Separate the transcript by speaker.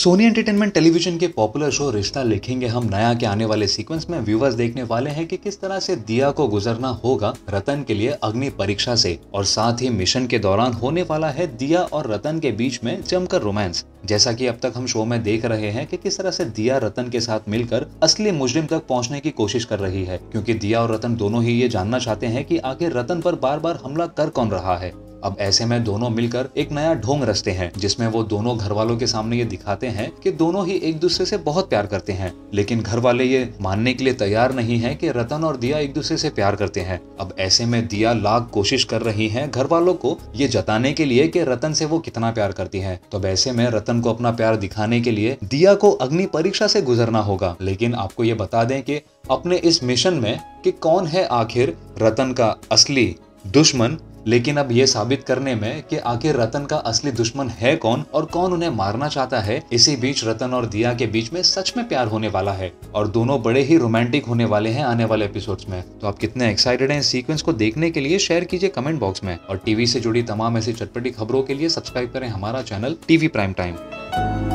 Speaker 1: Soni Entertainment Television के popular show Rishta Likhenge हम नया के आने वाले सीक्वेंस में व्यूवर्स देखने वाले हैं कि किस तरह से दिया को गुजरना होगा रतन के लिए अग्नि परीक्षा से, और साथ ही मिशन के दौरान होने वाला है दिया और रतन के बीच में जमकर रोमांस। जैसा कि अब तक हम शो में देख रहे हैं कि किस तरह से दिया रतन के साथ मिलकर असली मुजरिम तक पहुंचने की कोशिश कर रही है, क्योंकि दिया और रतन दोनों ही ये जानना चाहते हैं कि आखिर रतन पर बार बार हमला कर कौन रहा है। अब ऐसे में दोनों मिलकर एक नया ढोंग रचते हैं जिसमें वो दोनों घर वालों के सामने ये दिखाते हैं कि दोनों ही एक दूसरे से बहुत प्यार करते हैं, लेकिन घर वाले ये मानने के लिए तैयार नहीं है कि रतन और दिया एक दूसरे से प्यार करते हैं। अब ऐसे में दिया लाख कोशिश कर रही है घर वालों को ये जताने के लिए कि रतन से वो कितना प्यार करती है। तो अब ऐसे में रतन को अपना प्यार दिखाने के लिए दिया को अग्नि परीक्षा से गुजरना होगा। लेकिन आपको ये बता दें कि अपने इस मिशन में कि कौन है आखिर रतन का असली दुश्मन, लेकिन अब ये साबित करने में कि आखिर रतन का असली दुश्मन है कौन और कौन उन्हें मारना चाहता है, इसी बीच रतन और दिया के बीच में सच में प्यार होने वाला है और दोनों बड़े ही रोमांटिक होने वाले हैं आने वाले एपिसोड्स में। तो आप कितने एक्साइटेड हैं इस सीक्वेंस को देखने के लिए, शेयर कीजिए कमेंट बॉक्स में, और टीवी से जुड़ी तमाम ऐसी चटपटी खबरों के लिए सब्सक्राइब करें हमारा चैनल टीवी प्राइम टाइम।